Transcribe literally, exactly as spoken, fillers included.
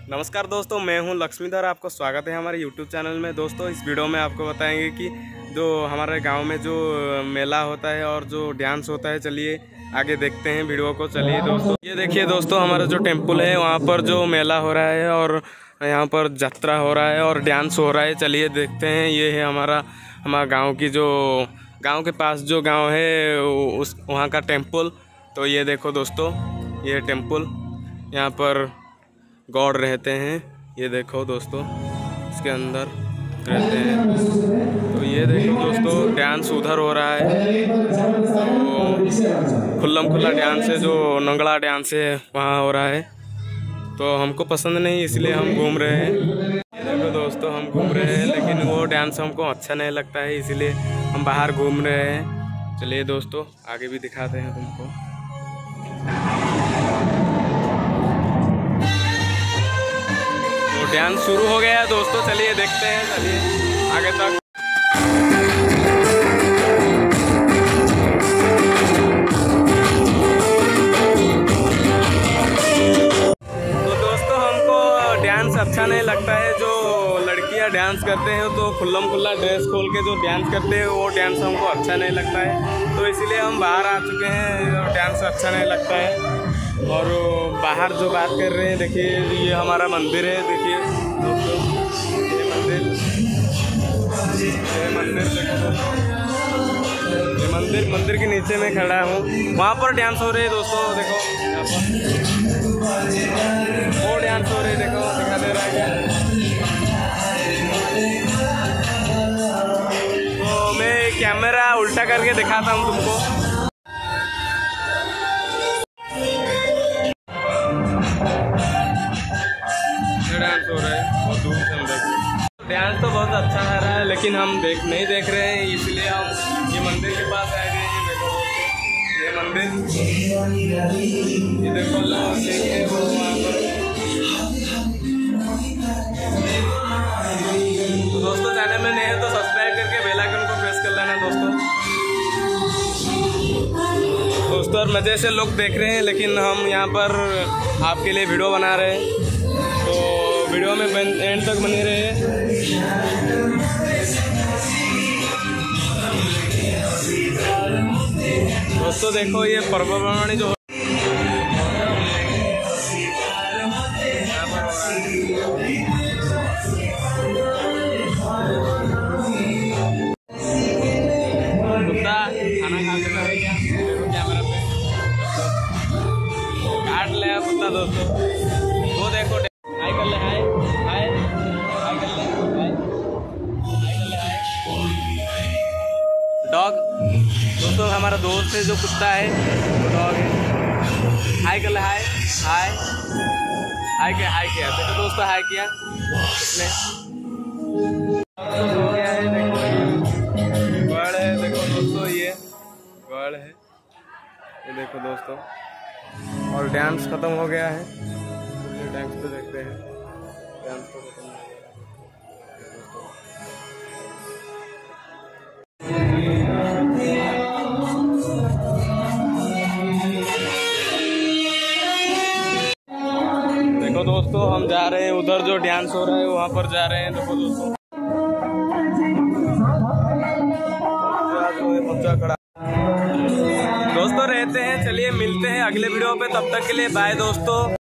नमस्कार दोस्तों, मैं हूं लक्ष्मीधर। आपको स्वागत है हमारे यूट्यूब चैनल में। दोस्तों, इस वीडियो में आपको बताएंगे कि जो हमारे गांव में जो मेला होता है और जो डांस होता है, चलिए आगे देखते हैं वीडियो को। चलिए दोस्तों, ये देखिए दोस्तों, हमारा जो टेम्पल है वहाँ पर जो मेला हो रहा है और यहाँ पर यात्रा हो रहा है और डांस हो रहा है। चलिए देखते हैं। ये है हमारा हमारा गाँव की जो गाँव के पास जो गाँव है उस वहाँ का टेम्पल। तो ये देखो दोस्तों, ये टेम्पल, यहाँ पर गॉड रहते हैं। ये देखो दोस्तों, इसके अंदर रहते हैं। तो ये देखो दोस्तों, डांस उधर हो रहा है। तो खुल्लम खुल्ला डांस है, जो नंगड़ा डांस है वहाँ हो रहा है। तो हमको पसंद नहीं, इसलिए हम घूम रहे हैं। ये देखो दोस्तों, हम घूम रहे हैं, लेकिन वो डांस हमको अच्छा नहीं लगता है, इसीलिए हम बाहर घूम रहे हैं। चलिए दोस्तों, आगे भी दिखाते हैं तुमको। डांस शुरू हो गया है दोस्तों, चलिए देखते हैं। चलिए आगे तक। तो दोस्तों, हमको डांस अच्छा नहीं लगता है। जो लड़कियां डांस करते हैं तो खुल्लम खुल्ला ड्रेस खोल के जो डांस करते हैं, वो डांस हमको अच्छा नहीं लगता है। तो इसीलिए हम बाहर आ चुके हैं। डांस अच्छा नहीं लगता है। और बाहर जो बात कर रहे हैं, देखिए ये हमारा मंदिर है। देखिए दोस्तों, ये मंदिर ये मंदिर देखो दोस्तों, ये मंदिर मंदिर के नीचे में खड़ा हूँ। वहाँ पर डांस हो रहे हैं दोस्तों। देखो यहाँ पर वो डांस हो रहे, देखो दिखा दे रहा है क्या। तो मैं कैमरा उल्टा करके दिखाता हूँ तुमको। डांस हो रहा है बहुत दूर से हम देख। डांस तो बहुत अच्छा आ रहा है, लेकिन हम देख नहीं देख रहे हैं, इसलिए हम ये मंदिर के पास आ गए। ये देखो दोस्तों, ये मंदिर, ये देखो लोग देखे वो वहाँ पर। तो दोस्तों, चैनल में नए हैं तो सब्सक्राइब करके बेल आइकन को प्रेस कर लेना दोस्तों। दोस्तों, और मज़े से लोग देख रहे हैं, लेकिन हम यहाँ पर आपके लिए वीडियो बना रहे हैं। तो वीडियो में एंड तक बने रहे। दोस्तों देखो, ये पर्वतवाणी जो कुत्ता खाना खाते हैं क्या, कैमरा पे काट ले कुत्ता दोस्तों। वो देखो, हाय कर ले, हाय हाय हाय कर ले, हाय हाय कर ले, हाय। डॉग दोस्तों, हमारा दोस्त है जो कुत्ता है, वो डॉग है। हाय कर ले, हाय हाय हाय क्या हाय किया देखो दोस्तों, हाय किया इसने। हो गया है, देखो गढ़ है, देखो दोस्तों, ये गढ़ है, ये देखो दोस्तों। और डांस खत्म हो गया है। डांस तो देखते हैं, डांस तो खत्म हो गया है। देखो दोस्तों, हम जा रहे हैं उधर जो डांस हो रहा है वहाँ पर जा रहे हैं। देखो दोस्तों, दोस्तों रहते हैं। चलिए मिलते हैं अगले वीडियो पे, तब तक के लिए बाय दोस्तों।